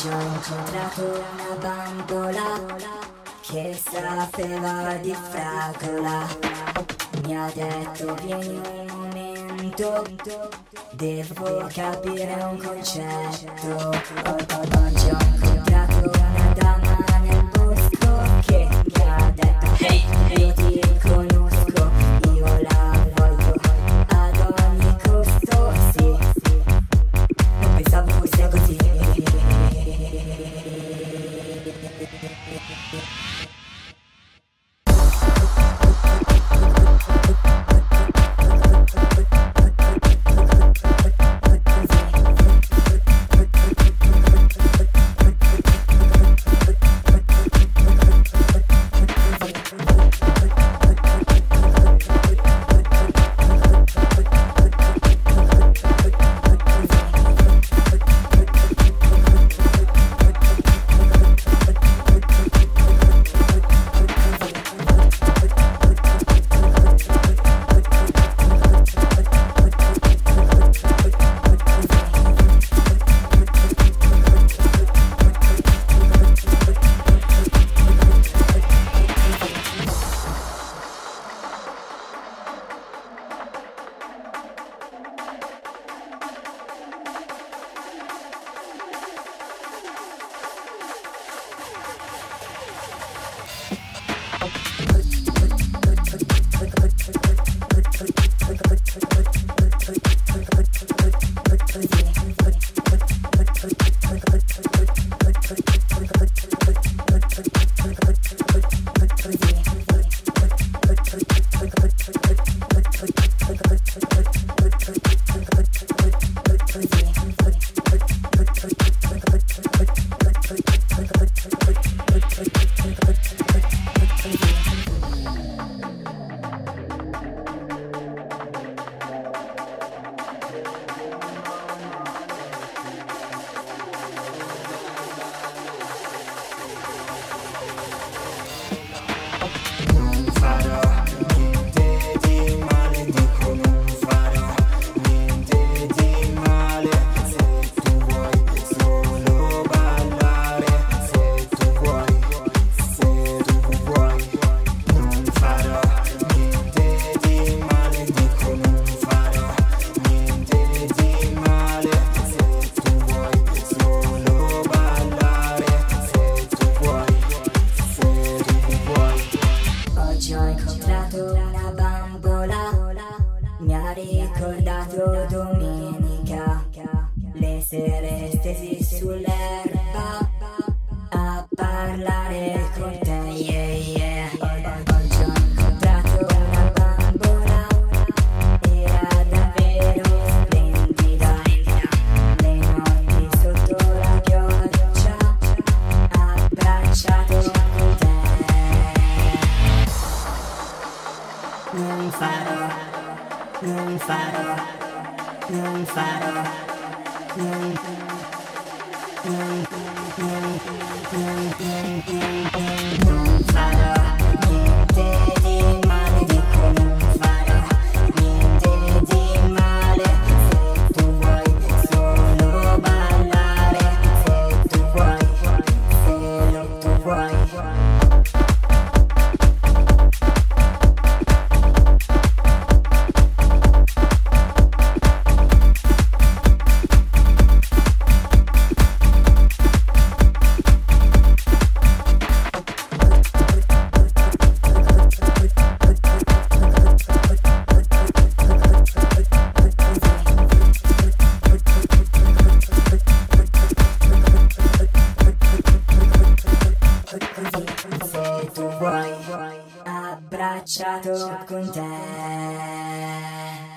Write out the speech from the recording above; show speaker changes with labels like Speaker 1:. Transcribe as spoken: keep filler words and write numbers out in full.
Speaker 1: Oggi ho incontrato una bambola che sapeva di fragola. Mi ha detto vieni un momento, devo capire un concetto. Oggi ho incontrato una dama nel bosco che mi ha detto hey, io ti conosco, io la voglio ad ogni costo, sì. Non pensavo fosse così. Una bambola mi ha ricordato domenica, le sere stesi sull'erba a parlare con te, yeah, yeah. Oggi ho incontrato una bambola, era davvero splendida, le notti sotto la pioggia, abbracciato con te. Non farò, non farò, non farò, non, non, non, non, non, non farò niente di male, dico non farò niente di male, se tu vuoi solo ballare, se tu vuoi, se tu vuoi. Se tu vuoi, abbracciato con te.